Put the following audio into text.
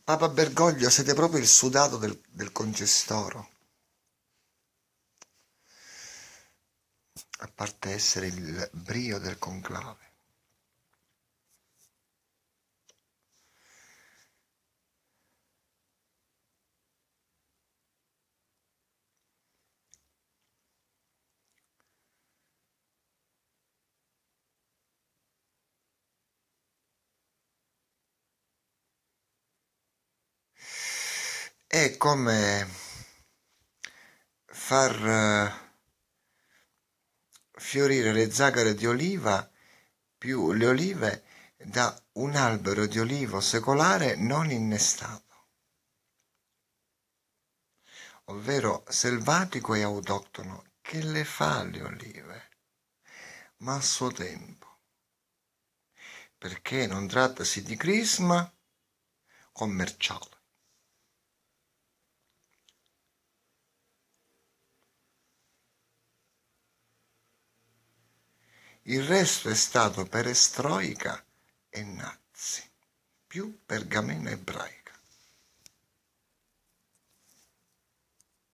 Papa Bergoglio, siete proprio il sudato del concistoro, a parte essere il brio del conclave. È come far fiorire le zagare di oliva più le olive da un albero di olivo secolare non innestato, ovvero selvatico e autoctono, che le fa le olive, ma a suo tempo, perché non trattasi di crisma commerciale. Il resto è stato perestroica e nazi, più pergamena ebraica.